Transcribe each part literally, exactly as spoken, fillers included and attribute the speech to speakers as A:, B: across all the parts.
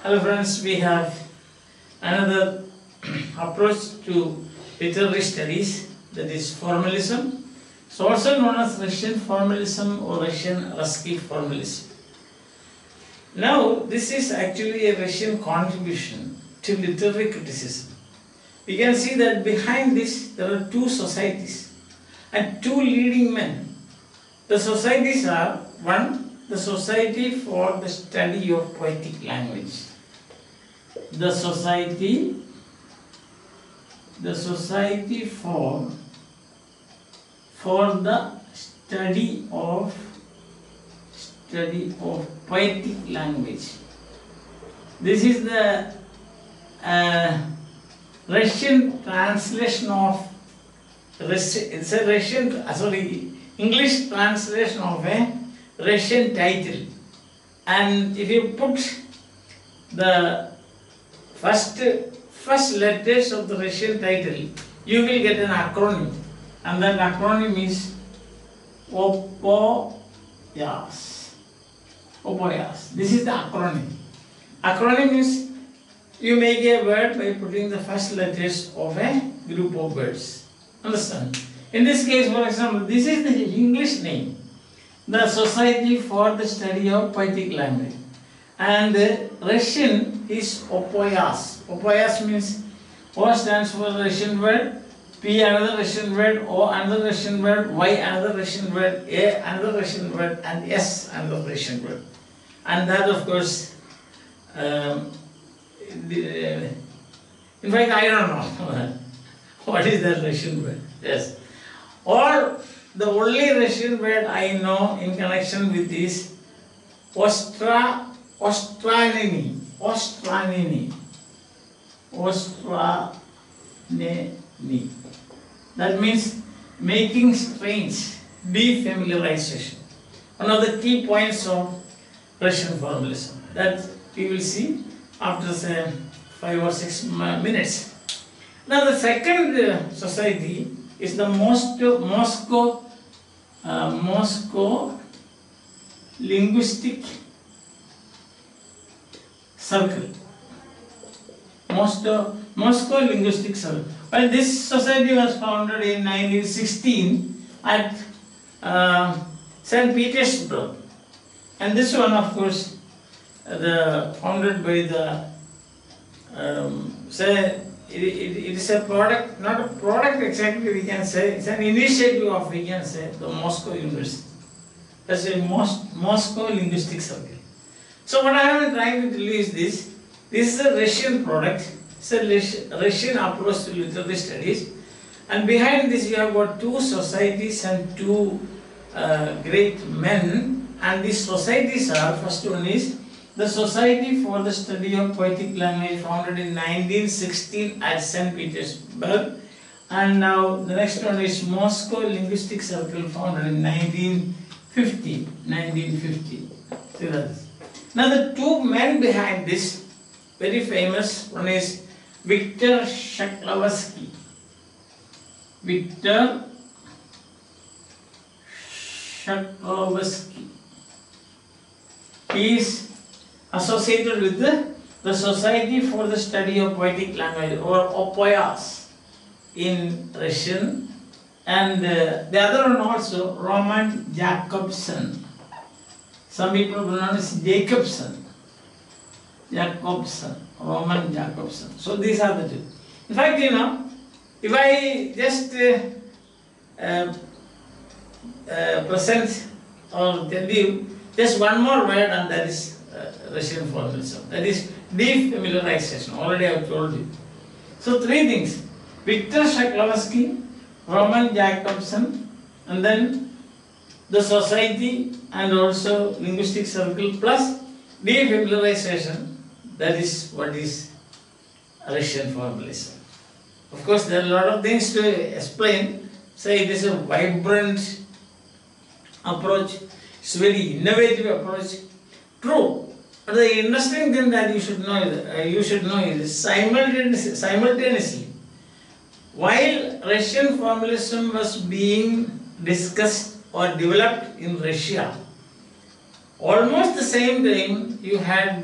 A: Hello friends, we have another approach to literary studies, that is formalism. It's also known as Russian formalism or Russian Russki formalism. Now, this is actually a Russian contribution to literary criticism. We can see that behind this there are two societies and two leading men. The societies are, one, the Society for the Study of Poetic Language. The society, the Society for, for the Study of Study of Poetic Language. This is the uh, Russian translation of, it's a Russian, sorry, English translation of a Russian title. And if you put the first, first letters of the Russian title, you will get an acronym. And that acronym is Opoyas. Opoyas. This is the acronym. Acronym is you make a word by putting the first letters of a group of words. Understand? In this case, for example, this is the English name, the Society for the Study of Poetic Language. And the Russian is Opoyas. Opoyas means O stands for the Russian word, P another Russian word, O another Russian word, Y another Russian word, A another Russian word, and S another Russian word. And that, of course, um, the, uh, in fact, I don't know what is that Russian word. Yes. Or the only Russian word I know in connection with this Ostra, Ostranini, Ostranini, Ostranini. That means making strange, defamiliarization. One of the key points of Russian formalism that we will see after say five or six minutes. Now the second uh, society is the Moscow, Moscow, uh, Moscow Linguistic Circle. Moscow, Moscow Linguistic Circle. Well, this society was founded in nineteen sixteen at uh, Saint Petersburg. And this one, of course, uh, the founded by the, um, say, it, it, it is a product, not a product exactly we can say, it's an initiative of, we can say, the Moscow University. That's a Mos Moscow Linguistic Circle. So what I am trying to tell you is this, this is a Russian product, it's a Russian approach to literary studies. And behind this you have got two societies and two uh, great men. And these societies are, first one is the Society for the Study of Poetic Language, founded in nineteen sixteen at Saint Petersburg. And now the next one is Moscow Linguistic Circle, founded in nineteen fifty. nineteen fifty. See that? Now the two men behind this, very famous, one is Victor Shklovsky. Victor Shklovsky. He is associated with the, the Society for the Study of Poetic Language, or Opoyas in Russian, and uh, the other one also, Roman Jacobson. Some people pronounce Jacobson. Jacobson, Roman Jacobson. So these are the two. In fact, you know, if I just uh, uh, uh, present or tell you just one more word, and that is uh, Russian formalism. That is defamiliarization. Already I have told you. So three things: Victor Shklovsky, Roman Jacobson, and then the society and also linguistic circle plus defamiliarization. That is what is Russian formalism. Of course, there are a lot of things to explain. Say it is a vibrant approach. It's a very innovative approach. True. But the interesting thing that you should know is, uh, you should know is simultaneously, simultaneously, while Russian formalism was being discussed or developed in Russia, almost the same time you had the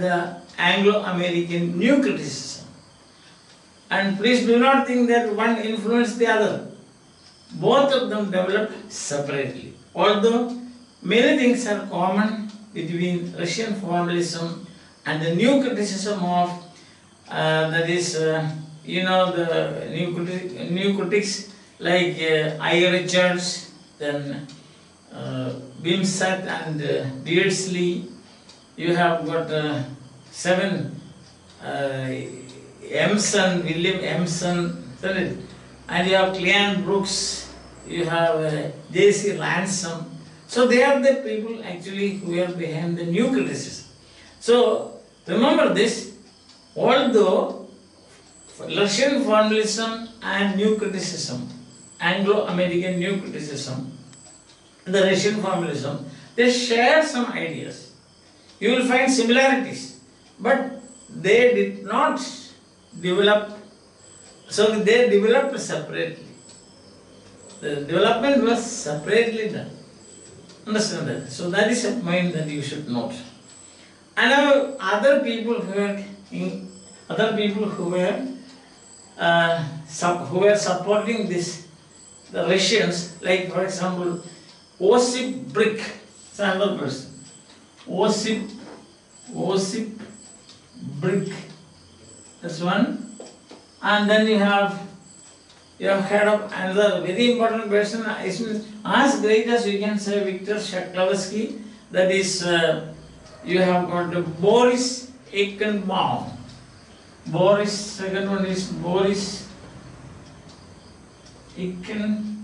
A: Anglo-American New Criticism. And please do not think that one influenced the other. Both of them developed separately. Although many things are common between Russian formalism and the new criticism of, uh, that is, uh, you know, the new, criti new critics like uh, I. Richards, then uh, Bimsat and uh, Beardsley. You have got uh, seven, uh, Emerson, William Emerson, and you have Cleon Brooks, you have uh, J C Ransom. So they are the people actually who are behind the new criticism. So remember this, although Russian formalism and new criticism, Anglo-American new criticism, the Russian formalism, they share some ideas. You will find similarities, but they did not develop, so they developed separately. The development was separately done. Understand that? So that is a point that you should note. And other people who were in, other people who were uh, sub, who were supporting this, the Russians, like for example, Osip Brick, it's another person. Osip, Osip Brick, that's one. And then you have, you have heard of another very important person, as great as you can say, Victor Shklovsky, that is, uh, you have got Boris Eichenbaum. Boris, second one is Boris Eichen,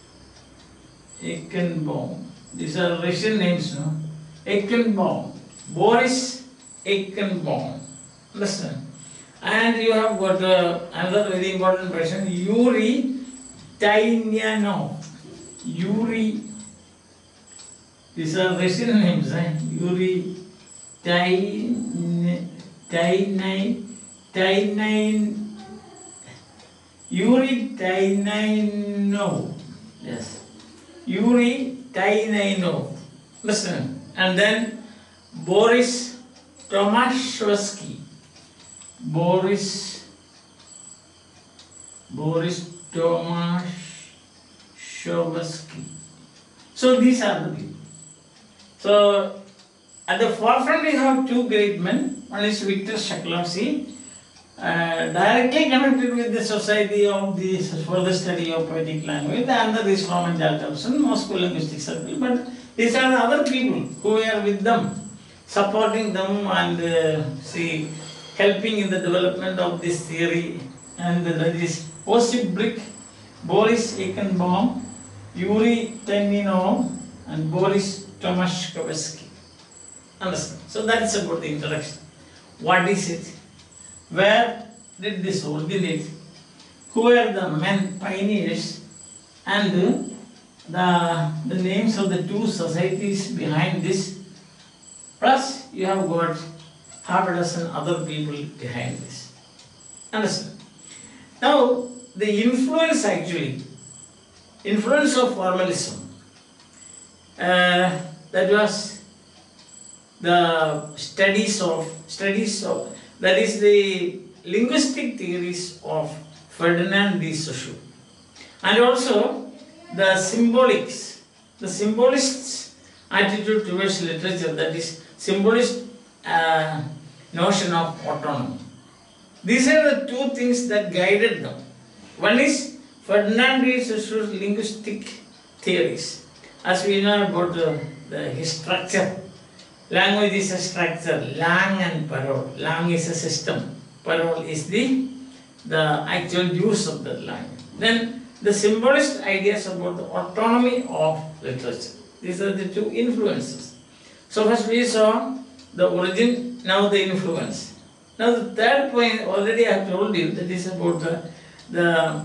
A: Eichenbaum. These are Russian names, no? Eichenbaum. Boris Eichenbaum. Understand? And you have got uh, another very important person, Yuri Tainyanov. Yuri, these are Russian names, eh? Yuri Tain, Tainai, Tainain, Yuri Tainainov. Yes. Yuri Tainainov. Listen. And then Boris Tomaszewski. Boris Boris Tomaszewski. So these are the people. So at the forefront we have two great men. One is Victor Shklovsky, uh, directly connected with the Society of the for the Study of Poetic Language, and the other is Roman Jacobson, Moscow Linguistic Circle. But these are the other people who were with them, supporting them and uh, see. helping in the development of this theory, and that is Osip Brick, Boris Eichenbaum, Yuri Tainyanov, and Boris Tomaszewski. Understand? So that's about the introduction. What is it? Where did this originate? Who are the men pioneers? And the, the names of the two societies behind this. Plus, you have got half a dozen other people behind this. Understand? Now, the influence actually, influence of formalism, uh, that was the studies of, studies of, that is the linguistic theories of Ferdinand de Saussure. And also the symbolics, the symbolists' attitude towards literature, that is symbolist uh, notion of autonomy. These are the two things that guided them. One is Ferdinand de Saussure's linguistic theories. As we know about the, the his structure, language is a structure, lang and parole. Lang is a system, parole is the, the actual use of the language. Then the symbolist ideas about the autonomy of literature. These are the two influences. So first we saw the origin, now the influence. Now the third point, already I have told you, that is about the, the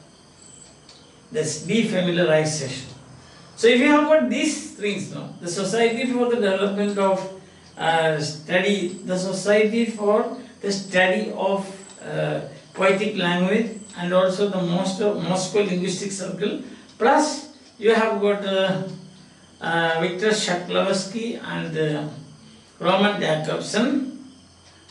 A: this defamiliarization. So if you have got these things now, the Society for the Development of uh, Study, the Society for the Study of uh, Poetic Language, and also the Moscow, Moscow Linguistic Circle, plus you have got uh, uh, Victor Shklovsky and uh, Roman Jacobson,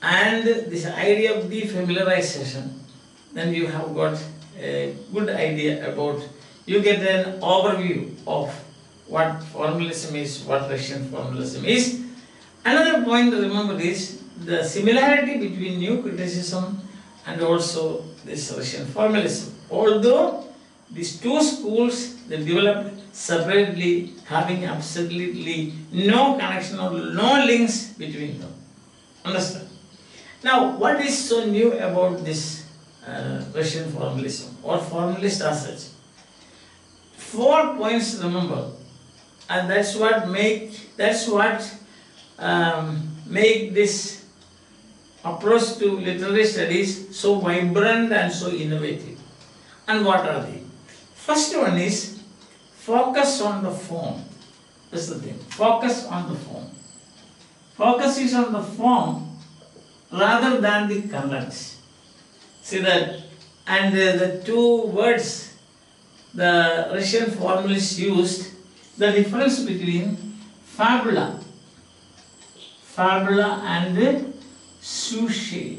A: and this idea of defamiliarization, then you have got a good idea about, you get an overview of what formalism is, what Russian formalism is. Another point to remember is the similarity between new criticism and also this Russian formalism. Although these two schools, they developed separately, having absolutely no connection or no links between them. Understand? Now, what is so new about this uh, Russian formalism or formalist as such? Four points to remember, and that's what make that's what um, make this approach to literary studies so vibrant and so innovative. And what are they? First one is focus on the form. That's the thing. Focus on the form. Focus is on the form rather than the content. See that? And uh, the two words the Russian formalists used, the difference between fabula, fabula and sujet,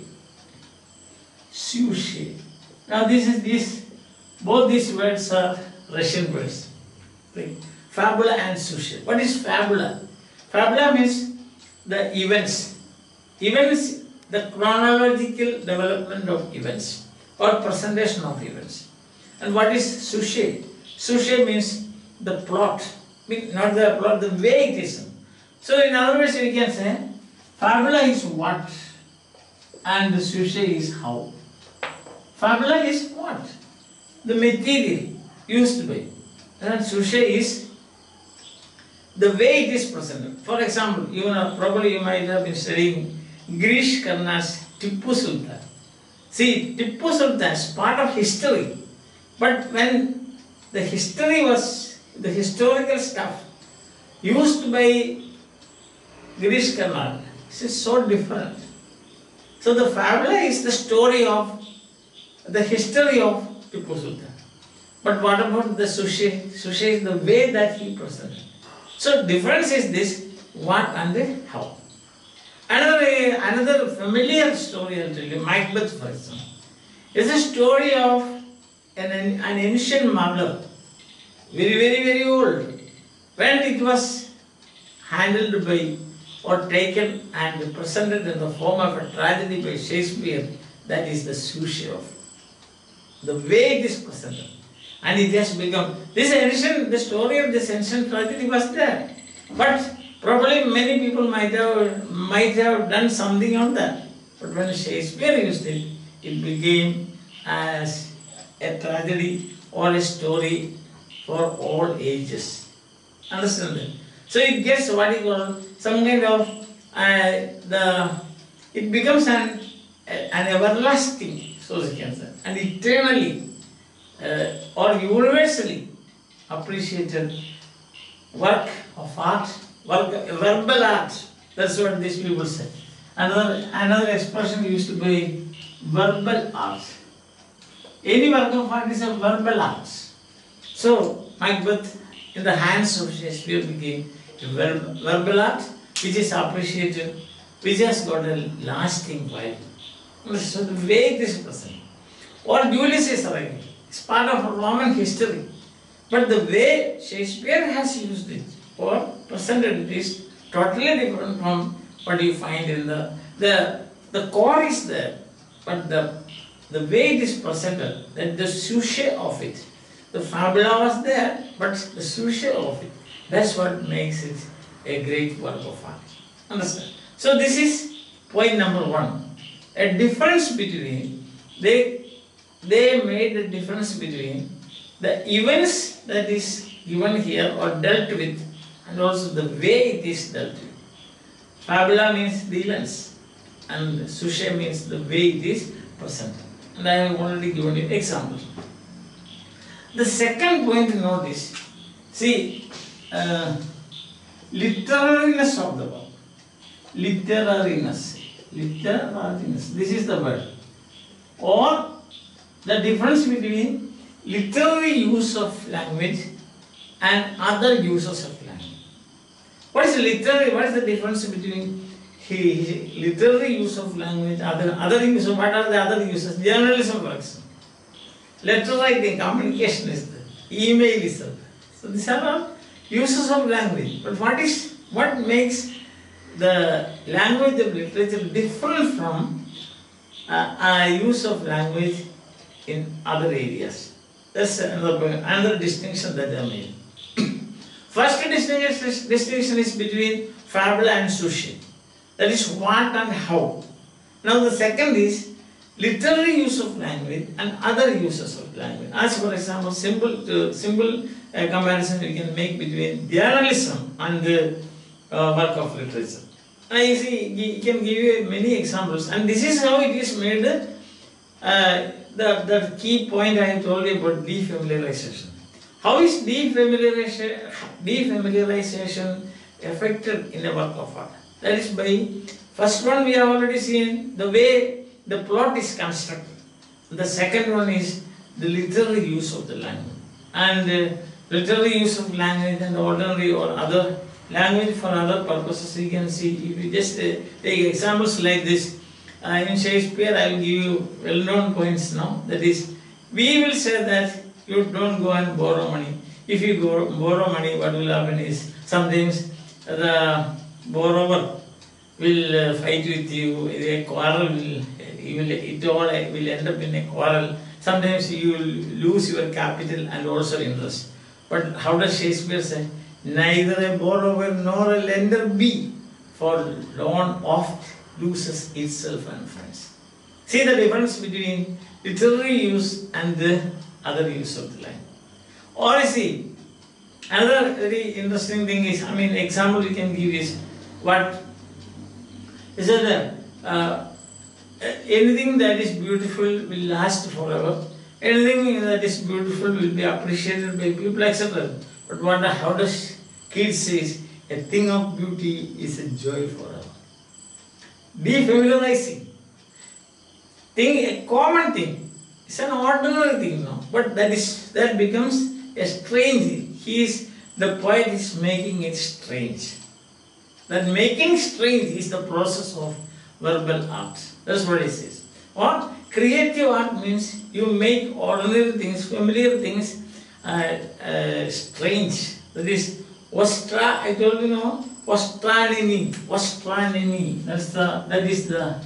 A: sujet. Now this is this, both these words are Russian words. Right? Fabula and sujet. What is fabula? Fabula means the events. Events, the chronological development of events or presentation of events. And what is sujet? Sujet means the plot, not the plot, the way it is. So in other words, we can say fabula is what and the sujet is how. Fabula is what? The material used by. And sujet is the way it is presented. For example, you know, probably you might have been studying Girish Karna's Tippu Sultan. See, Tippu Sultan is part of history. But when the history was, the historical stuff used by Girish Karna, this is so different. So the fabula is the story of, the history of Tippu Sultan. But what about the sujet? Sujet is the way that he presented. So difference is this, what and the how. Another, another familiar story I'll tell you, Macbeth for example. It's a story of an, an ancient mother, very, very, very old. When it was handled by or taken and presented in the form of a tragedy by Shakespeare, that is the sujet of it. The way it is presented. And it has become, this ancient, the story of this ancient tragedy was there. But probably many people might have, might have done something on that. But when Shakespeare used it, it became as a tragedy or a story for all ages. Understand that? So it gets what you call some kind of, uh, the, it becomes an, an everlasting, so you can say, and eternally uh, or universally appreciated work of art, work, verbal art. That's what these people say. Another, another expression used to be verbal art. Any work of art is a verbal art. So, Macbeth in the hands of Shakespeare became a verb, verbal art which is appreciated, which has got a lasting value. So the way it is present. Or Julius Caesar is part of Roman history. But the way Shakespeare has used it or presented it is totally different from what you find in the, the, the core is there, but the, the way it is presented, that the sujet of it, the fabula was there, but the sujet of it, that's what makes it a great work of art. Understand? So this is point number one. A difference between, they, they made a difference between the events that is given here or dealt with and also the way it is dealt with. Fabula means the events and sujet means the way it is presented. And I have already given you examples. The second point to note is, see, uh, literariness of the work. Literariness. Literariness. This is the word. Or the difference between literary use of language and other uses of language. What is literary? What is the difference between he, he literary use of language, other other use of, what are the other uses? Journalism, for example. Letter writing, communication is there. Email is there. So these are all uses of language. But what is what makes the language of literature different from uh, a use of language in other areas? That's another, another distinction that I made. First distinction, distinction is between fable and sujet. That is what and how. Now the second is literary use of language and other uses of language. As for example, simple to, simple uh, comparison we can make between journalism and the uh, work of literature. And you see, you can give you many examples, and this is how it is made. Uh, the, the key point I told you about defamiliarization. How is defamiliarization, defamiliarization affected in a work of art? That is by, first one we have already seen the way the plot is constructed. The second one is the literary use of the language. And uh, literary use of language and ordinary or other language for other purposes, you can see, if you just uh, take examples like this, uh, in Shakespeare I will give you well-known points now. That is, we will say that you don't go and borrow money. If you go borrow money, what will happen is, sometimes the borrower will uh, fight with you, a quarrel will, you will, it all will end up in a quarrel. Sometimes you will lose your capital and also interest. But how does Shakespeare say? Neither a borrower nor a lender be, for loan oft loses itself and friends. See the difference between literary use and the other use of the line. Or you see, another very interesting thing is, I mean, example you can give is, what is that uh, anything that is beautiful will last forever. Anything that is beautiful will be appreciated by people, et cetera. But what, how does Keats says, a thing of beauty is a joy forever. Defamiliarizing. Thing, a common thing. It's an ordinary thing now. But that is that becomes a strange thing. He is, the poet is making it strange. That making strange is the process of verbal art. That's what he says. Or creative art means you make ordinary things, familiar things, uh, uh, strange. That is, Ostra, I told you now, Ostranini, Ostranini. That's the, that is the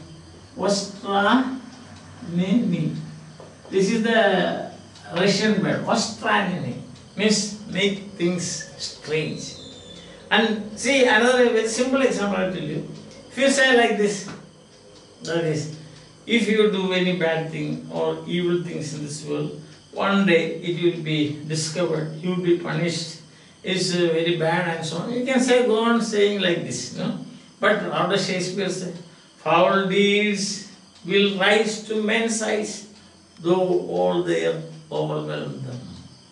A: Ostranini. This is the Russian word, Ostranini, means make things strange. And see, another very simple example I'll tell you. If you say like this, that is, if you do any bad thing or evil things in this world, one day it will be discovered, you will be punished, it's uh, very bad and so on. You can say, go on saying like this, you know. But how does Shakespeare say? Foul deeds will rise to men's eyes, though all they overwhelm them.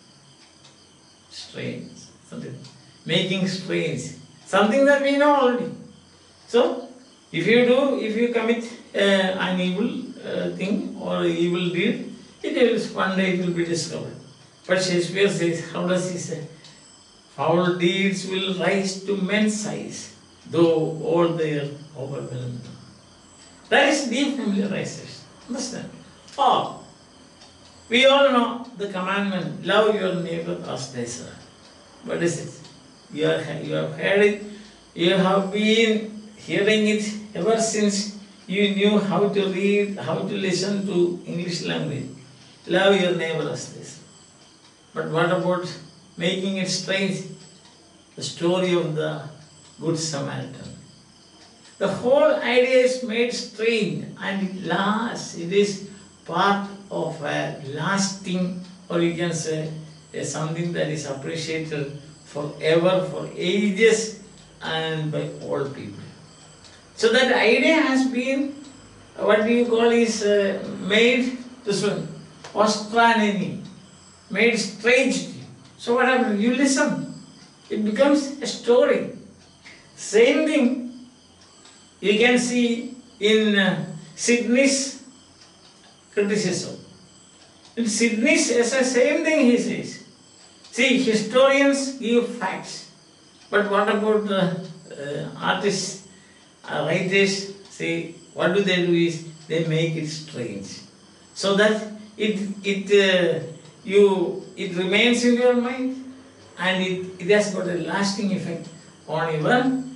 A: Strange, something. Making strange, something that we know already. So, if you do, if you commit uh, an evil uh, thing or evil deed, it will, one day it will be discovered. But Shakespeare says, how does he say? Foul deeds will rise to men's eyes, though all they overwhelm them. That is defamiliarization. Understand? Or, we all know the commandment, love your neighbor as thyself. What is it? You, are, you have heard it, you have been hearing it ever since you knew how to read, how to listen to English language. Love your neighbor as this. But what about making it strange? The story of the Good Samaritan. The whole idea is made strange and it lasts. It is part of a lasting, or you can say, something that is appreciated forever, for ages, and by all people. So that idea has been, what do you call is, uh, made, this one, Ostranini, made strange. So what happens? You listen, it becomes a story. Same thing you can see in uh, Sidney's criticism. In Sidney's essay, same thing he says. See, historians give facts, but what about the uh, artists uh, writers say, what do they do is they make it strange, so that it it uh, you it remains in your mind, and it, it has got a lasting effect on your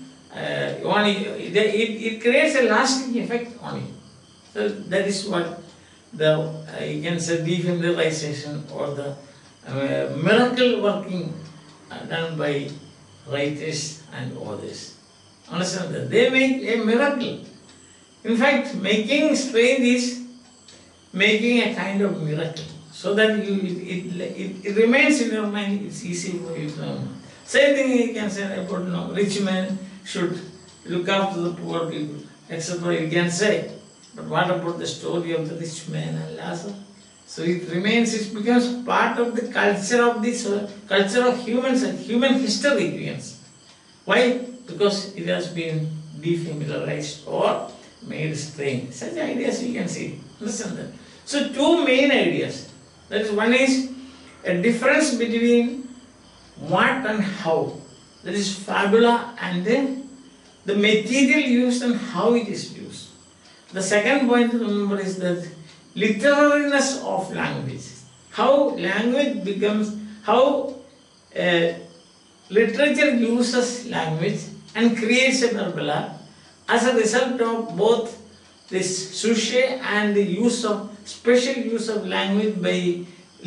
A: uh, on it, it, it creates a lasting effect on you. So that is what the uh, you can say defamiliarization or the uh, miracle working uh, done by writers and others. Understand that? They make a miracle. In fact, making strange is making a kind of miracle, so that you it, it, it, it remains in your mind, it's easy for you to know. Same thing you can say about, you know, rich men should look after the poor people, et cetera. You can say. But what about the story of the rich man and Lazarus? So it remains, it becomes part of the culture of this, uh, culture of humans and human history, you can say. Why? Because it has been defamiliarized or made strange. Such ideas you can see. Understand that? So two main ideas. That is, one is a difference between what and how. That is fabula, and then the material used and how it is used. The second point to remember is that literariness of language. How language becomes, how uh, literature uses language and creates a verbula as a result of both this sujet and the use of, special use of language by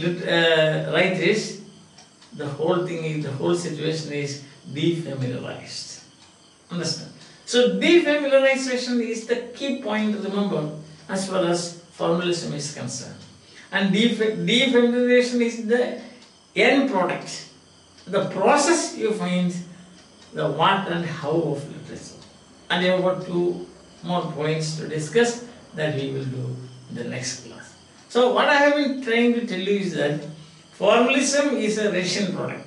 A: uh, writers. The whole thing is, the whole situation is defamiliarized. Understand? So defamiliarization is the key point to remember as far as formalism is concerned. And defamiliarization is the end product. The process you find the what and how of literature. And you have got two more points to discuss that we will do in the next class. So what I have been trying to tell you is that formalism is a Russian product.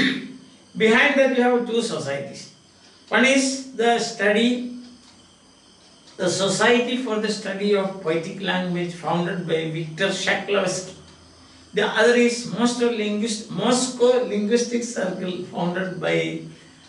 A: Behind that you have two societies. One is the study, the Society for the Study of Poetic Language, founded by Victor Shklovsky. The other is Moscow, Linguist, Moscow Linguistic Circle, founded by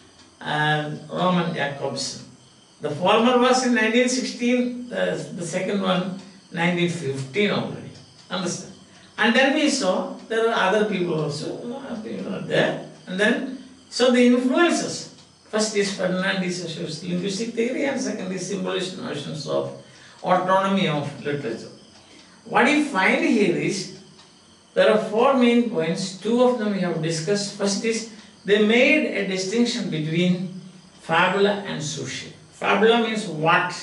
A: uh, Roman Jacobson. The former was in nineteen sixteen, the, the second one nineteen fifteen already. Understand? And then we saw there are other people also, people are there. And then, so the influences. First is Fernandez's linguistic theory, and second is symbolist notions of autonomy of literature. What you find here is, there are four main points, two of them we have discussed. First is, they made a distinction between fabula and sujet. Fabula means what,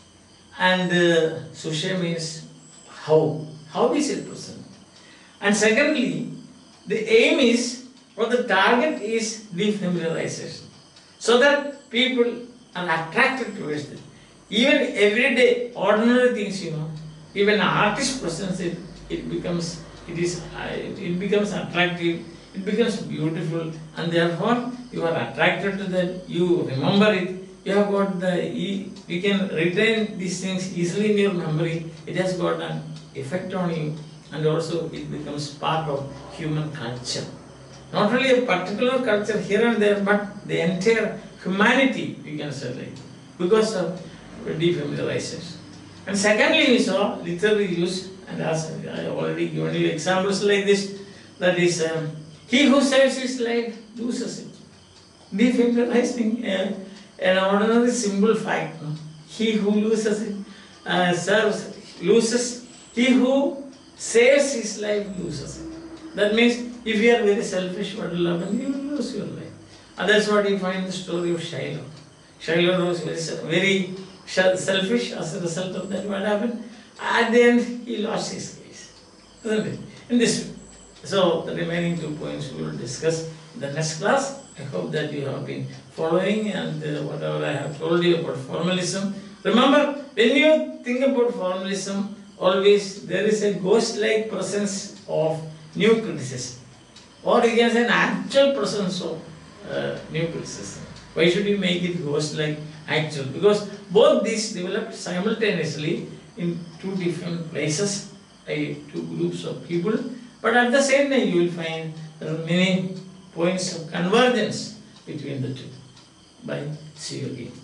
A: and uh, sujet means how. How is it present? And secondly, the aim is, or the target is defamiliarization, so that people are attracted towards it. Even everyday, ordinary things, you know, even an artist presents it, it becomes, it is, uh, it becomes attractive, it becomes beautiful, and therefore you are attracted to that, you remember it, you have got the, you can retain these things easily in your memory, it has got an effect on you, and also it becomes part of human culture. Not only a particular culture here and there, but the entire humanity, you can say, like, because of defamiliarization. And secondly, we saw literary use, and as I have already given you examples like this, that is, um, he who saves his life loses it. Defamiliarizing uh, an ordinary simple fact. No? He who loses it uh, serves, loses. He who saves his life loses it. That means, if you are very selfish, what will happen? You will lose your life. And that's what you find in the story of Shiloh. Shiloh was very, very selfish. As a result of that, what happened? At the end, he lost his case. Isn't it? In this way. So, the remaining two points we will discuss in the next class. I hope that you have been following, and uh, whatever I have told you about formalism. Remember, when you think about formalism, always there is a ghost-like presence of new criticism. Or you can say an actual presence of uh, new criticism. Why should you make it ghost-like actual? Because both these developed simultaneously in two different places, uh, two groups of people. But at the same time, you will find there are many points of convergence between the two. Bye. See you again.